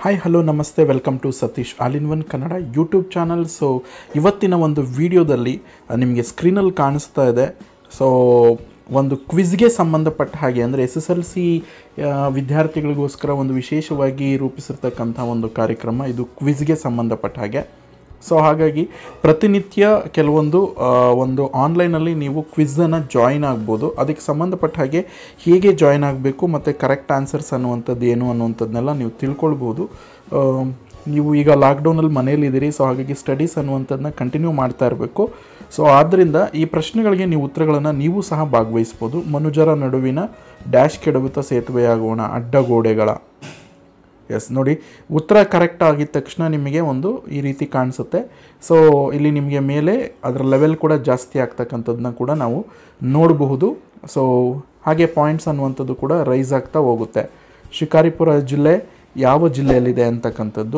Hi hello ನಮಸ್ತೆ welcome to Satish all in one Kannada YouTube channel. So ಇವತ್ತಿನ ಒಂದು ವಿಡಿಯೋದಲ್ಲಿ ನಿಮಗೆ ಸ್ಕ್ರೀನಲ್ಲಿ ಕಾಣಿಸ್ತಾ ಇದೆ. ಸೊ ಒಂದು ಕ್ವಿಜ್ಗೆ ಸಂಬಂಧಪಟ್ಟ ಹಾಗೆ ಅಂದರೆ SSLC ವಿದ್ಯಾರ್ಥಿಗಳಿಗೋಸ್ಕರ ಒಂದು ವಿಶೇಷವಾಗಿ ರೂಪಿಸಿರ್ತಕ್ಕಂಥ ಒಂದು ಕಾರ್ಯಕ್ರಮ. ಇದು ಕ್ವಿಜ್ಗೆ ಸಂಬಂಧಪಟ್ಟ ಹಾಗೆ. ಸೊ ಹಾಗಾಗಿ ಪ್ರತಿನಿತ್ಯ ಕೆಲವೊಂದು ಒಂದು ಆನ್ಲೈನಲ್ಲಿ ನೀವು ಕ್ವಿಝನ್ನು ಜಾಯಿನ್ ಆಗ್ಬೋದು. ಅದಕ್ಕೆ ಸಂಬಂಧಪಟ್ಟ ಹಾಗೆ ಹೇಗೆ ಜಾಯಿನ್ ಆಗಬೇಕು ಮತ್ತು ಕರೆಕ್ಟ್ ಆನ್ಸರ್ಸ್ ಅನ್ನುವಂಥದ್ದು ಏನು ಅನ್ನುವಂಥದ್ದನ್ನೆಲ್ಲ ನೀವು ತಿಳ್ಕೊಳ್ಬೋದು. ನೀವು ಈಗ ಲಾಕ್ಡೌನಲ್ಲಿ ಮನೇಲಿದ್ದೀರಿ, ಸೊ ಹಾಗಾಗಿ ಸ್ಟಡೀಸ್ ಅನ್ನುವಂಥದ್ದನ್ನ ಕಂಟಿನ್ಯೂ ಮಾಡ್ತಾ ಇರಬೇಕು. ಸೊ ಆದ್ದರಿಂದ ಈ ಪ್ರಶ್ನೆಗಳಿಗೆ ನೀವು ಉತ್ತರಗಳನ್ನು ನೀವು ಸಹ ಭಾಗವಹಿಸ್ಬೋದು. ಮನುಜರ ನಡುವಿನ ಡ್ಯಾಶ್ ಕೆಡವುತ್ತ ಸೇತುವೆಯಾಗೋಣ ಅಡ್ಡಗೋಡೆಗಳ. ಎಸ್ ನೋಡಿ, ಉತ್ತರ ಕರೆಕ್ಟ್ ಆಗಿದ ತಕ್ಷಣ ನಿಮಗೆ ಒಂದು ಈ ರೀತಿ ಕಾಣಿಸುತ್ತೆ. ಸೊ ಇಲ್ಲಿ ನಿಮಗೆ ಮೇಲೆ ಅದರ ಲೆವೆಲ್ ಕೂಡ ಜಾಸ್ತಿ ಆಗ್ತಕ್ಕಂಥದ್ದನ್ನ ಕೂಡ ನಾವು ನೋಡಬಹುದು. ಸೊ ಹಾಗೆ ಪಾಯಿಂಟ್ಸ್ ಅನ್ನುವಂಥದ್ದು ಕೂಡ ರೈಸ್ ಆಗ್ತಾ ಹೋಗುತ್ತೆ. ಶಿಕಾರಿಪುರ ಜಿಲ್ಲೆ ಯಾವ ಜಿಲ್ಲೆಯಲ್ಲಿದೆ ಅಂತಕ್ಕಂಥದ್ದು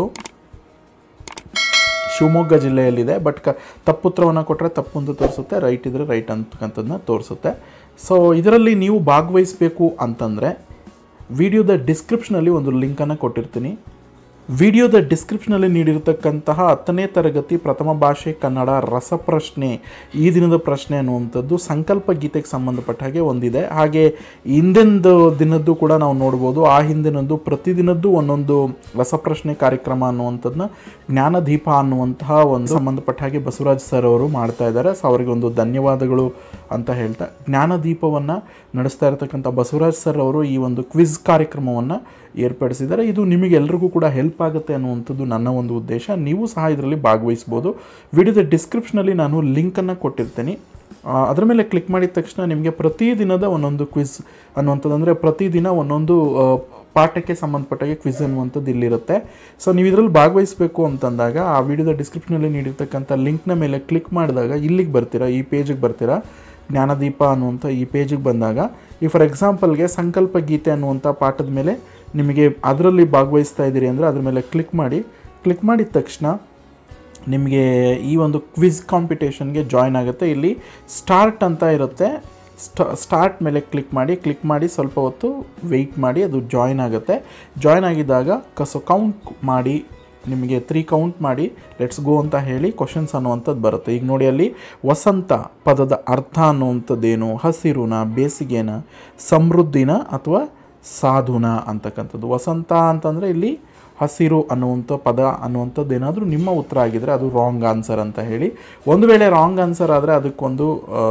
ಶಿವಮೊಗ್ಗ ಜಿಲ್ಲೆಯಲ್ಲಿದೆ. ಬಟ್ ತಪ್ಪುತ್ತರವನ್ನು ಕೊಟ್ಟರೆ ತಪ್ಪು ಅಂತ ತೋರಿಸುತ್ತೆ, ರೈಟ್ ಇದ್ದರೆ ರೈಟ್ ಅಂತಕ್ಕಂಥದ್ದನ್ನ ತೋರಿಸುತ್ತೆ. ಸೊ ಇದರಲ್ಲಿ ನೀವು ಭಾಗವಹಿಸಬೇಕು ಅಂತಂದರೆ ವಿಡಿಯೋದ ಡಿಸ್ಕ್ರಿಪ್ಷನಲ್ಲಿ ಒಂದು ಲಿಂಕನ್ನು ಕೊಟ್ಟಿರ್ತೀನಿ. ವಿಡಿಯೋದ ಡಿಸ್ಕ್ರಿಪ್ಷನಲ್ಲಿ ನೀಡಿರತಕ್ಕಂತಹ 10ನೇ ತರಗತಿ ಪ್ರಥಮ ಭಾಷೆ ಕನ್ನಡ ರಸಪ್ರಶ್ನೆ, ಈ ದಿನದ ಪ್ರಶ್ನೆ ಅನ್ನುವಂಥದ್ದು ಸಂಕಲ್ಪ ಗೀತೆಗೆ ಸಂಬಂಧಪಟ್ಟ ಹಾಗೆ ಒಂದಿದೆ. ಹಾಗೆ ಹಿಂದಿನ ದಿನದ್ದು ಕೂಡ ನಾವು ನೋಡ್ಬೋದು. ಆ ಹಿಂದಿನದ್ದು ಪ್ರತಿದಿನದ್ದು ಒಂದೊಂದು ರಸಪ್ರಶ್ನೆ ಕಾರ್ಯಕ್ರಮ ಅನ್ನುವಂಥದ್ದನ್ನ ಜ್ಞಾನದೀಪ ಅನ್ನುವಂತಹ ಒಂದು ಸಂಬಂಧಪಟ್ಟ ಹಾಗೆ ಬಸವರಾಜ್ ಸರ್ ಅವರು ಮಾಡ್ತಾ ಇದ್ದಾರೆ. ಸೊ ಅವರಿಗೆ ಒಂದು ಧನ್ಯವಾದಗಳು ಅಂತ ಹೇಳ್ತಾ, ಜ್ಞಾನದೀಪವನ್ನು ನಡೆಸ್ತಾ ಇರತಕ್ಕಂಥ ಬಸವರಾಜ್ ಸರ್ ಅವರು ಈ ಒಂದು ಕ್ವಿಜ್ ಕಾರ್ಯಕ್ರಮವನ್ನು ಏರ್ಪಡಿಸಿದ್ದಾರೆ. ಇದು ನಿಮಗೆಲ್ಲರಿಗೂ ಕೂಡ ಹೆಲ್ಪ್ ಆಗುತ್ತೆ ಅನ್ನುವಂಥದ್ದು ನನ್ನ ಒಂದು ಉದ್ದೇಶ. ನೀವು ಸಹ ಇದರಲ್ಲಿ ಭಾಗವಹಿಸ್ಬೋದು. ವಿಡಿಯೋದ ಡಿಸ್ಕ್ರಿಪ್ಷನಲ್ಲಿ ನಾನು ಲಿಂಕನ್ನು ಕೊಟ್ಟಿರ್ತೀನಿ. ಅದರ ಮೇಲೆ ಕ್ಲಿಕ್ ಮಾಡಿದ ತಕ್ಷಣ ನಿಮಗೆ ಪ್ರತಿದಿನದ ಒಂದೊಂದು ಕ್ವಿಜ್ ಅನ್ನುವಂಥದ್ದು, ಅಂದರೆ ಪ್ರತಿದಿನ ಒಂದೊಂದು ಪಾಠಕ್ಕೆ ಸಂಬಂಧಪಟ್ಟಾಗೆ ಕ್ವಿಜ್ ಅನ್ನುವಂಥದ್ದು ಇಲ್ಲಿರುತ್ತೆ. ಸೊ ನೀವು ಇದರಲ್ಲಿ ಭಾಗವಹಿಸಬೇಕು ಅಂತಂದಾಗ ಆ ವಿಡಿಯೋದ ಡಿಸ್ಕ್ರಿಪ್ಷನಲ್ಲಿ ನೀಡಿರ್ತಕ್ಕಂಥ ಲಿಂಕ್ನ ಮೇಲೆ ಕ್ಲಿಕ್ ಮಾಡಿದಾಗ ಇಲ್ಲಿಗೆ ಬರ್ತೀರಾ, ಈ ಪೇಜಿಗೆ ಬರ್ತೀರಾ. ಜ್ಞಾನದೀಪ ಅನ್ನುವಂಥ ಈ ಪೇಜಿಗೆ ಬಂದಾಗ ಈ ಫಾರ್ ಎಕ್ಸಾಂಪಲ್ಗೆ ಸಂಕಲ್ಪ ಗೀತೆ ಅನ್ನುವಂಥ ಪಾಠದ ಮೇಲೆ ನಿಮಗೆ ಅದರಲ್ಲಿ ಭಾಗವಹಿಸ್ತಾ ಇದ್ದೀರಿ ಅಂದರೆ ಅದ್ರ ಮೇಲೆ ಕ್ಲಿಕ್ ಮಾಡಿದ ತಕ್ಷಣ ನಿಮಗೆ ಈ ಒಂದು ಕ್ವಿಜ್ ಕಾಂಪಿಟೇಷನ್ಗೆ ಜಾಯ್ನ್ ಆಗುತ್ತೆ. ಇಲ್ಲಿ ಸ್ಟಾರ್ಟ್ ಅಂತ ಇರುತ್ತೆ. ಸ್ಟಾರ್ಟ್ ಮೇಲೆ ಕ್ಲಿಕ್ ಮಾಡಿ ಸ್ವಲ್ಪ ಹೊತ್ತು ವೆಯ್ಟ್ ಮಾಡಿ, ಅದು ಜಾಯ್ನ್ ಆಗುತ್ತೆ. ಜಾಯ್ನ್ ಆಗಿದ್ದಾಗ ಕೌಂಟ್ ಮಾಡಿ, ನಿಮಗೆ 3 ಕೌಂಟ್ ಮಾಡಿ ಲೆಟ್ಸ್ ಗೋ ಅಂತ ಹೇಳಿ ಕ್ವಶನ್ಸ್ ಅನ್ನುವಂಥದ್ದು ಬರುತ್ತೆ. ಈಗ ನೋಡಿ, ಅಲ್ಲಿ ವಸಂತ ಪದದ ಅರ್ಥ ಅನ್ನುವಂಥದ್ದೇನು, ಹಸಿರುನ, ಬೇಸಿಗೆನ, ಸಮೃದ್ಧಿನ ಅಥವಾ ಸಾಧುನ ಅಂತಕ್ಕಂಥದ್ದು. ವಸಂತ ಅಂತಂದರೆ ಇಲ್ಲಿ ಹಸಿರು ಅನ್ನುವಂಥ ಪದ ಅನ್ನುವಂಥದ್ದು ಏನಾದರೂ ನಿಮ್ಮ ಉತ್ತರ ಆಗಿದರೆ ಅದು ರಾಂಗ್ ಆನ್ಸರ್ ಅಂತ ಹೇಳಿ. ಒಂದು ವೇಳೆ ರಾಂಗ್ ಆನ್ಸರ್ ಆದರೆ ಅದಕ್ಕೊಂದು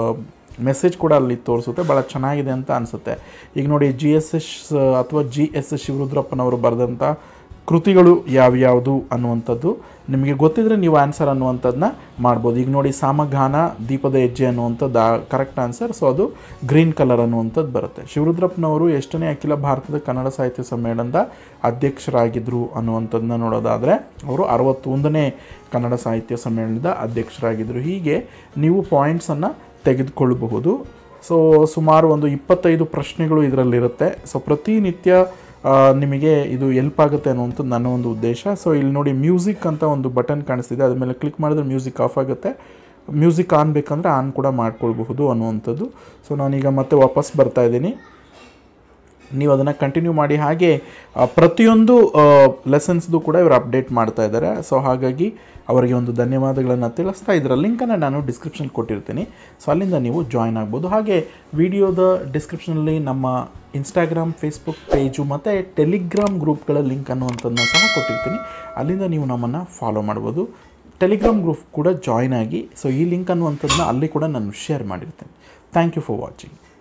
ಮೆಸೇಜ್ ಕೂಡ ಅಲ್ಲಿ ತೋರಿಸುತ್ತೆ. ಭಾಳ ಚೆನ್ನಾಗಿದೆ ಅಂತ ಅನಿಸುತ್ತೆ. ಈಗ ನೋಡಿ, GSS ಅಥವಾ GS ಶಿವರುದ್ರಪ್ಪನವರು ಬರೆದಂಥ ಕೃತಿಗಳು ಯಾವ್ಯಾವುದು ಅನ್ನುವಂಥದ್ದು ನಿಮಗೆ ಗೊತ್ತಿದ್ರೆ ನೀವು ಆನ್ಸರ್ ಅನ್ನುವಂಥದ್ದನ್ನ ಮಾಡ್ಬೋದು. ಈಗ ನೋಡಿ, ಸಾಮಗಾನ ದೀಪದ ಹೆಜ್ಜೆ ಅನ್ನುವಂಥದ್ದು ಕರೆಕ್ಟ್ ಆನ್ಸರ್. ಸೊ ಅದು ಗ್ರೀನ್ ಕಲರ್ ಅನ್ನುವಂಥದ್ದು ಬರುತ್ತೆ. ಶಿವರುದ್ರಪ್ಪನವರು ಎಷ್ಟನೇ ಅಖಿಲ ಭಾರತದ ಕನ್ನಡ ಸಾಹಿತ್ಯ ಸಮ್ಮೇಳನದ ಅಧ್ಯಕ್ಷರಾಗಿದ್ದರು ಅನ್ನುವಂಥದ್ದನ್ನ ನೋಡೋದಾದರೆ ಅವರು 61ನೇ ಕನ್ನಡ ಸಾಹಿತ್ಯ ಸಮ್ಮೇಳನದ ಅಧ್ಯಕ್ಷರಾಗಿದ್ದರು. ಹೀಗೆ ನೀವು ಪಾಯಿಂಟ್ಸನ್ನು ತೆಗೆದುಕೊಳ್ಳಬಹುದು. ಸೊ ಸುಮಾರು ಒಂದು 25 ಪ್ರಶ್ನೆಗಳು ಇದರಲ್ಲಿರುತ್ತೆ. ಸೊ ಪ್ರತಿನಿತ್ಯ ನಿಮಗೆ ಇದು ಹೆಲ್ಪ್ ಆಗುತ್ತೆ ಅನ್ನುವಂಥದ್ದು ನನ್ನ ಒಂದು ಉದ್ದೇಶ. ಸೊ ಇಲ್ಲಿ ನೋಡಿ, ಮ್ಯೂಸಿಕ್ ಅಂತ ಒಂದು ಬಟನ್ ಕಾಣಿಸ್ತಿದೆ, ಅದ್ರ ಮೇಲೆ ಕ್ಲಿಕ್ ಮಾಡಿದ್ರೆ ಮ್ಯೂಸಿಕ್ ಆಫ್ ಆಗುತ್ತೆ. ಮ್ಯೂಸಿಕ್ ಆನ್ ಬೇಕಂದರೆ ಆನ್ ಕೂಡ ಮಾಡ್ಕೊಳ್ಬಹುದು ಅನ್ನುವಂಥದ್ದು. ಸೊ ನಾನೀಗ ಮತ್ತೆ ವಾಪಸ್ ಬರ್ತಾ ಇದ್ದೀನಿ. ನೀವು ಅದನ್ನು ಕಂಟಿನ್ಯೂ ಮಾಡಿ. ಹಾಗೆ ಪ್ರತಿಯೊಂದು ಲೆಸನ್ಸ್ದು ಕೂಡ ಇವರು ಅಪ್ಡೇಟ್ ಮಾಡ್ತಾ ಇದ್ದಾರೆ. ಸೊ ಹಾಗಾಗಿ ಅವರಿಗೆ ಒಂದು ಧನ್ಯವಾದಗಳನ್ನು ತಿಳಿಸ್ತಾ, ಇದರ ಲಿಂಕನ್ನು ನಾನು ಡಿಸ್ಕ್ರಿಪ್ಷನ್ ಕೊಟ್ಟಿರ್ತೀನಿ. ಸೊ ಅಲ್ಲಿಂದ ನೀವು ಜಾಯ್ನ್ ಆಗ್ಬೋದು. ಹಾಗೆ ವಿಡಿಯೋದ ಡಿಸ್ಕ್ರಿಪ್ಷನಲ್ಲಿ ನಮ್ಮ ಇನ್ಸ್ಟಾಗ್ರಾಮ್, ಫೇಸ್ಬುಕ್ ಪೇಜು ಮತ್ತು ಟೆಲಿಗ್ರಾಮ್ ಗ್ರೂಪ್ಗಳ ಲಿಂಕ್ ಅನ್ನುವಂಥದ್ದನ್ನ ಸಹ ಕೊಟ್ಟಿರ್ತೀನಿ. ಅಲ್ಲಿಂದ ನೀವು ನಮ್ಮನ್ನು ಫಾಲೋ ಮಾಡ್ಬೋದು. ಟೆಲಿಗ್ರಾಮ್ ಗ್ರೂಪ್ ಕೂಡ ಜಾಯ್ನ್ ಆಗಿ. ಸೊ ಈ ಲಿಂಕ್ ಅನ್ನುವಂಥದ್ದನ್ನ ಅಲ್ಲಿ ಕೂಡ ನಾನು ಶೇರ್ ಮಾಡಿರ್ತೀನಿ. Thank you for watching.